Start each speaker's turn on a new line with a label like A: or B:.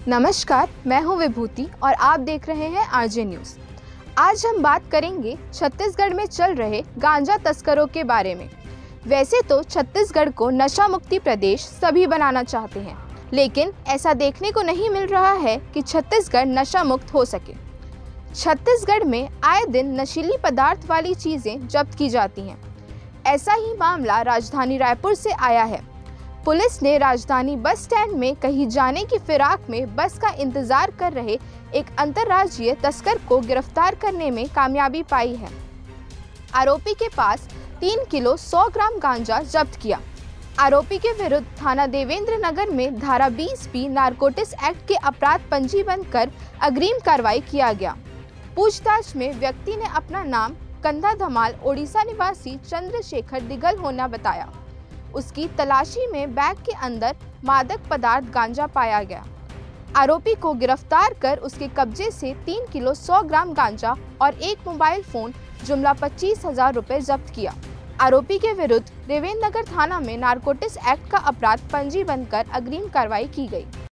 A: नमस्कार, मैं हूं विभूति और आप देख रहे हैं आरजे न्यूज़। आज हम बात करेंगे छत्तीसगढ़ में चल रहे गांजा तस्करों के बारे में। वैसे तो छत्तीसगढ़ को नशा मुक्ति प्रदेश सभी बनाना चाहते हैं, लेकिन ऐसा देखने को नहीं मिल रहा है कि छत्तीसगढ़ नशा मुक्त हो सके। छत्तीसगढ़ में आए दिन नशीली पदार्थ वाली चीज़ें जब्त की जाती हैं। ऐसा ही मामला राजधानी रायपुर से आया है। पुलिस ने राजधानी बस स्टैंड में कहीं जाने की फिराक में बस का इंतजार कर रहे एक अंतर्राज्यीय तस्कर को गिरफ्तार करने में कामयाबी पाई है। आरोपी के पास 3 किलो 100 ग्राम गांजा जब्त किया। आरोपी के विरुद्ध थाना देवेंद्र नगर में धारा 20B नारकोटिक्स एक्ट के अपराध पंजीबद्ध कर अग्रिम कार्रवाई किया गया। पूछताछ में व्यक्ति ने अपना नाम कंधा धमाल ओडिशा निवासी चंद्रशेखर दिगल होना बताया। उसकी तलाशी में बैग के अंदर मादक पदार्थ गांजा पाया गया। आरोपी को गिरफ्तार कर उसके कब्जे से 3 किलो 100 ग्राम गांजा और एक मोबाइल फोन जुमला 25,000 रुपए जब्त किया। आरोपी के विरुद्ध देवेंद्र नगर थाना में नारकोटिक्स एक्ट का अपराध पंजीबद्ध कर अग्रिम कार्रवाई की गई।